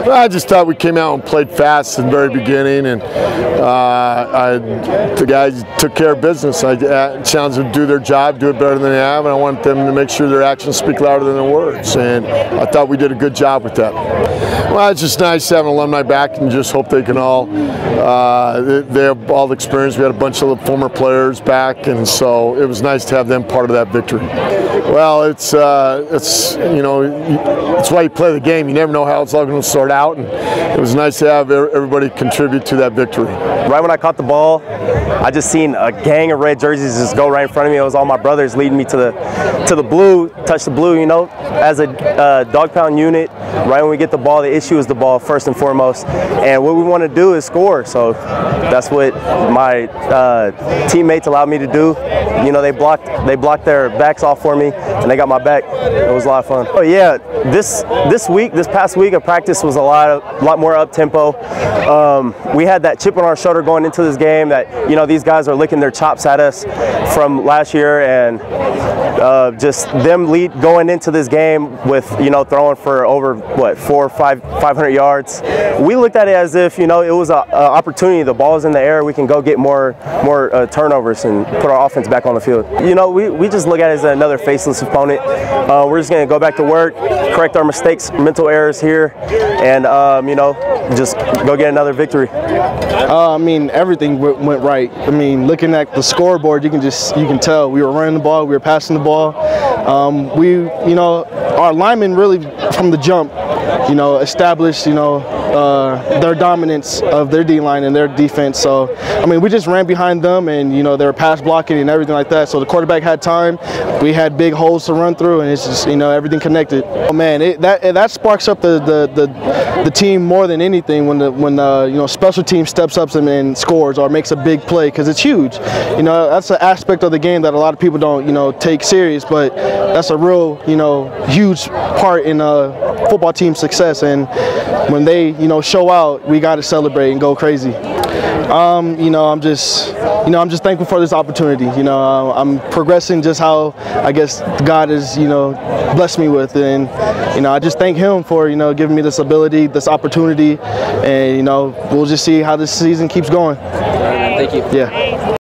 Well, I just thought we came out and played fast in the very beginning, and the guys took care of business. I challenged them to do their job, do it better than they have, and I want them to make sure their actions speak louder than their words. And I thought we did a good job with that. Well, it's just nice having alumni back, and just hope they can all, they have all the experience. We had a bunch of former players back, and so it was nice to have them part of that victory. Well, it's you know, it's why you play the game. You never know how it's all going to sort out, and it was nice to have everybody contribute to that victory. Right when I caught the ball, I just seen a gang of red jerseys just go right in front of me. It was all my brothers leading me to the blue, touch the blue. You know, as a dog pound unit, right when we get the ball, the issue is the ball first and foremost, and what we want to do is score. So that's what my teammates allowed me to do. You know, they blocked their backs off for me, and they got my back. It was a lot of fun. Oh yeah, this past week of practice was a lot more up tempo. We had that chip on our shoulder going into this game that, you know, these guys are licking their chops at us from last year, and just them going into this game with, you know, throwing for over what 400 or 500 yards. We looked at it as if, you know, it was an opportunity. The ball's in the air. We can go get more turnovers and put our offense back on the field. You know, we just look at it as another faceless opponent. We're just going to go back to work, correct our mistakes, mental errors here, and you know, just go get another victory. I mean, everything went right. I mean, looking at the scoreboard, you can tell we were running the ball, we were passing the ball. You know, our linemen really from the jump, you know, established, you know, their dominance of their D-line and their defense. So, I mean, we just ran behind them, and, you know, they were pass blocking and everything like that. So the quarterback had time. We had big holes to run through, and it's just, you know, everything connected. Oh man, that sparks up the team more than anything when you know, special team steps up and scores or makes a big play, because it's huge. You know, that's an aspect of the game that a lot of people don't, you know, take serious, but that's a real, you know, huge part in football team success. And when they, you know, show out, we got to celebrate and go crazy. You know, I'm just thankful for this opportunity. You know, I'm progressing just how I guess God has, you know, blessed me with, and, you know, I just thank Him for, you know, giving me this ability, this opportunity, and, you know, we'll just see how this season keeps going. Thank you. Yeah.